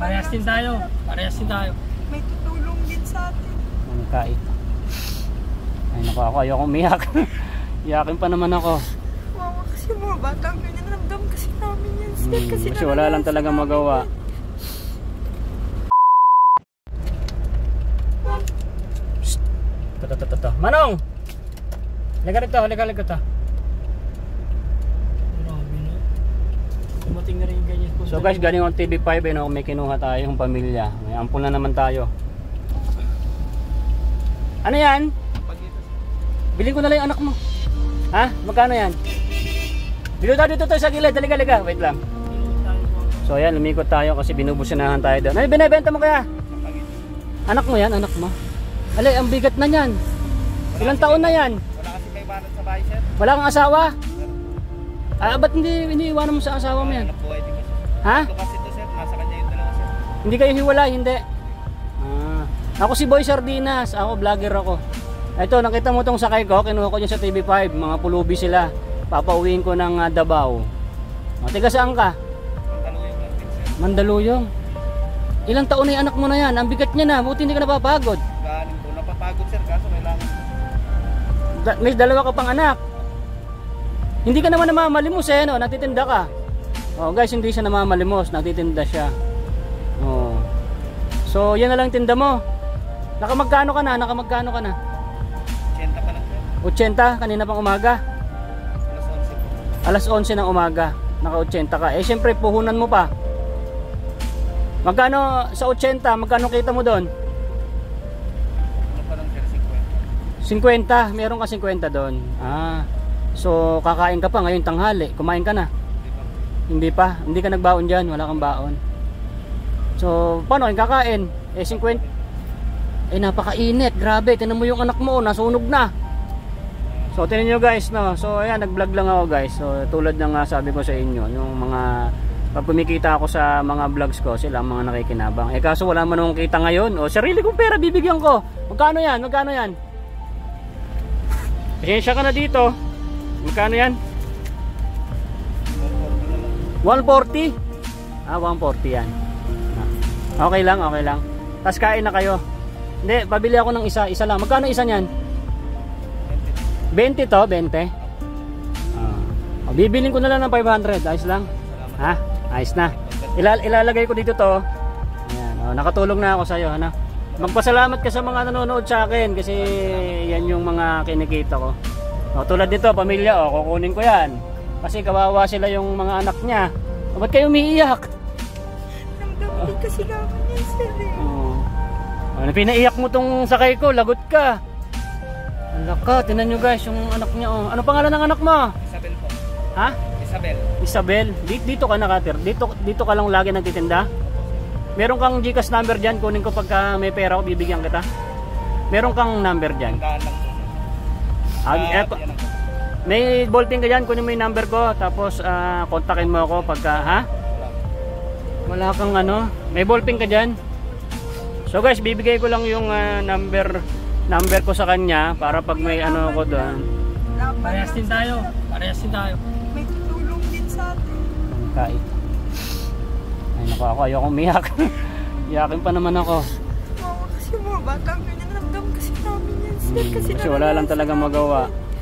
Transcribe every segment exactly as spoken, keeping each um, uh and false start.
Parehas din tayo. Parehas din tayo. May tutulong din sa atin. Ang kait. Ay naku, ako ayoko umiyak. Iyakin pa naman ako. Wawa kasi mga bata. Ganyan ramdam kasi namin yan. Sir, Hmm, kasi, kasi wala lang talaga magawa. Shhh. Toto, toto, toto. Manong! Liga rito, liga, liga to. Grabe na. Dumating na rin yung ganyan. So guys, galing on T V five, eh, no? May kinuha tayong pamilya. May ampun na naman tayo. Ano yan? Bilhin ko na lang yung anak mo. Ha? Magkano yan? Dito tayo, dito tayo sa gilid. Daliga, liga. Wait lang. So ayan, lumikot tayo kasi binubusinahan tayo doon. Ano binibenta mo kaya? Anak mo yan, anak mo. Alay, ang bigat na yan. Ilang taon na yan? Wala kasi may banat sa bahay, sir. Wala kang asawa? Ah, ba't hindi iniiwanan mo sa asawa mo yan? Anak buhay din kasi. Ha? Ito kasi ito, sir. Nasa kanya yung dalawa, sir. Hindi kayo hiwalay, hindi. Ah, ako si Boy Sardinas, ako vlogger ako. Ito, nakita mo tong sakay ko, kinuha ko dyan sa T V five, mga pulubi sila. Papauwiin ko ng uh, Davao. O, tiga saan ka? Mandaluyong lang din, sir. Mandaluyong. Ilang taon na yung anak mo na yan? Ang bigat niya na, buti hindi ka napapagod. Galing po. Napapagod, sir. Kaso kailangan. Da may dalawa ka pang anak. Hindi ka naman namamalimos eh, no? Natitinda ka. Oh, guys, hindi siya namamalimos, natitinda siya. Oh. So, yan na lang tinda mo. Nakamagkano ka na? Nakamagkano ka na? eighty pa lang, sir. eighty kanina pang umaga. Alas onse po. Alas onse ng umaga. Naka-eighty ka. Eh, syempre, puhunan mo pa. Magkano sa eighty? Magkano kita mo doon? Ano pa lang, sir? fifty. fifty. Meron ka fifty doon. Ah. So, kakain ka pa ngayon tanghali. Kumain ka na? Hindi pa. Hindi ka nagbaon dyan. Wala kang baon. So, paano yung kakain? Eh, fifty. Eh, napakainit. Grabe. Tinan mo yung anak mo. Nasunog na. So, tinan nyo guys, no? So, ayan. Nag-vlog lang ako guys. So, tulad ng uh, sabi ko sa inyo. Yung mga, pag kumikita ako sa mga vlogs ko, sila ang mga nakikinabang. Eh, kaso wala man akong kita ngayon. O, sarili kong pera, bibigyan ko. Magkano yan? Magkano yan? Pasensya ka na dito. Magkano yan? one forty. Ah, one forty yan. Okay lang, okay lang. Tapos kain na kayo. Hindi, pabili ako ng isa. Isa lang. Magkano isa niyan? twenty to, twenty. Ah. Bibilin ko na lang ng five hundred. Ayos lang. Ha? Ayos na. Ilal ilalagay ko dito to. Ayan. Oh, nakatulong na ako sa iyo, ano? Magpasalamat ka sa mga nanonood sa akin kasi yan yung mga kinikita ko. O, tulad nito, pamilya, o, kukunin ko yan. Kasi kawawa sila yung mga anak niya. O, ba't kayo umiiyak? Ramdam din kasi namin yan, sir. O, ano, pinaiyak mo tong sakay ko, lagot ka. Ala ka, tinan nyo guys, yung anak niya. O. Ano pangalan ng anak mo? Isabel po. Ha? Isabel. Isabel. Dito, dito ka nakatir. Dito, dito ka lang lagi nagtitinda? Meron kang Gcash number dyan, kunin ko pagka may pera ko, bibigyan kita. Meron kang number dyan. Tandaan lang po, sir. Ah, Ah, eto, yan lang po. may ballpen ka dyan, kunin mo yung number ko, tapos ah, kontakin mo ako pagka, ha? Wala kang ano, may ballpen ka dyan. So guys, bibigay ko lang yung ah, number number ko sa kanya para pag may ano ako doon. Parehas din tayo. Parehas din tayo. May tutulong din sa atin. Ang kait. Ay naku, ako ayoko umiyak. Iyakin pa naman ako. Wawa kasi mga bata. Ganyan ramdam kasi namin yan, sir. Hmm, Kasi, kasi wala lang talaga magawa.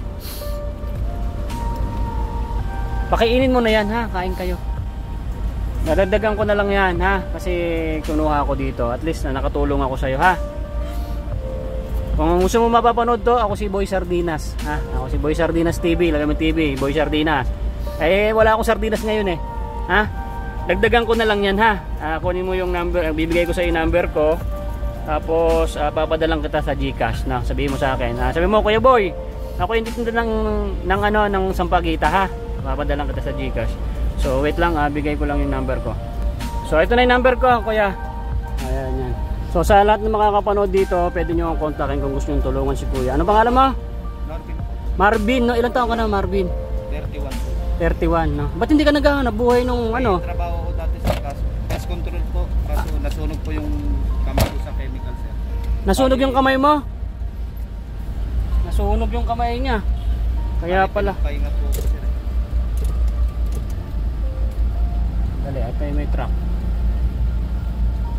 Pakiinin mo na yan, ha? Kain kayo. Dadagdagan ko na lang yan, ha? Kasi kunuha ako dito. At least na nakatulong ako sa'yo, ha? Kung gusto mo mapapanood to, ako si Boy Sardinas, ha? Ako si Boy Sardinas T V. Lagay mo T V, Boy Sardinas. Eh, wala akong sardinas ngayon, eh. Ha? Dagdagan ko na lang yan, ha? Uh, kunin mo yung number, bibigay ko sa iyo number ko. Tapos, uh, papadalang kita sa Gcash, na? Sabihin mo sa akin. Uh, sabihin mo, Kuya Boy, ako hindi tinda ng, ng, ano, ng Sampaguita, ha? Papadalang kita sa Gcash. So wait lang, ah, bigay ko lang yung number ko. So ito na yung number ko, kuya. Ayan yan. So sa lahat ng makakapanood dito, pwede nyo akong kontakin kung gusto nyo tulungan si kuya. Ano pangalan mo? Marvin po. Marvin, no? Ilang taon ka na, Marvin? thirty-one po. thirty-one, no? Ba't hindi ka naghahanap buhay nung May ano? trabaho ko dati sa kaso. Pest control po. Kaso nasunog po yung kamay ko sa chemical, sir. Nasunog yung kamay mo? Nasunog yung kamay niya. Kaya pala. Pahinga po, sir. Dali, ito yung may truck.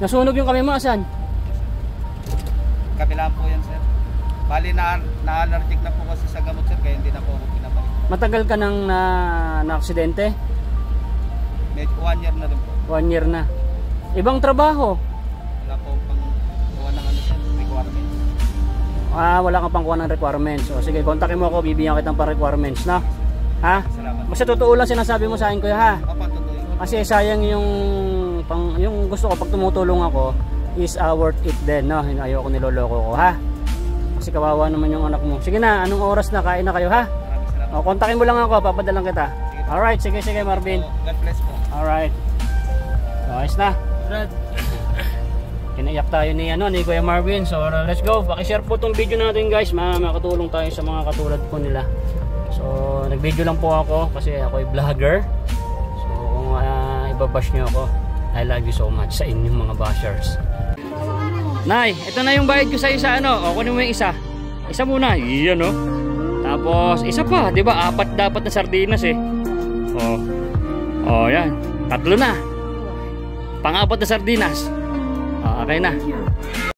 Nasunog yung kamay mo, asan? Kabilaan po yan, sir. Bali na na-allergic na po kasi sa gamot, sir, kaya hindi na po ako pinabalik. Matagal ka nang na, na aksidente? Medyo one year na rin po. One year na. Ibang trabaho? Wala po pang kuha ng ano, sir, requirements. Ah, wala kang pang kuha ng requirements. O sige, kontakin mo ako, bibigyan kita pa requirements, no? Ha? Salamat. Basta totoo lang sinasabi mo sa akin, kuya, ha? Opo, totoo yun. Kasi sayang yung pang yung gusto ko pag tumutulong ako is uh, worth it din, no? Ayoko niloloko ko, ha? Kasi kawawa naman yung anak mo. Sige na, anong oras na? Kain na kayo, ha? Maraming salamat. O, kontakin mo lang ako, papadalang kita. Alright, sige, sige, Marvin. So, God bless po. Alright. So, ayos na. Brad, Kinaiyak tayo ni, ano, ni Kuya Marvin. So, uh, let's go. Pakishare po tong video natin, guys. Ma makatulong tayo sa mga katulad po nila. So, nag-video lang po ako kasi ako ay vlogger. So, kung uh, ibabash nyo ako, I love you so much sa inyong mga bashers. Nay, ito na yung bayad ko sa isa, ano? O, kunin mo yung isa. Isa muna. Iyan, no? Tapos, isa pa. Diba? Apat dapat na sardinas, eh. O. O, yan. Tatlo na. Pang-apat na sardinas. O, okay na.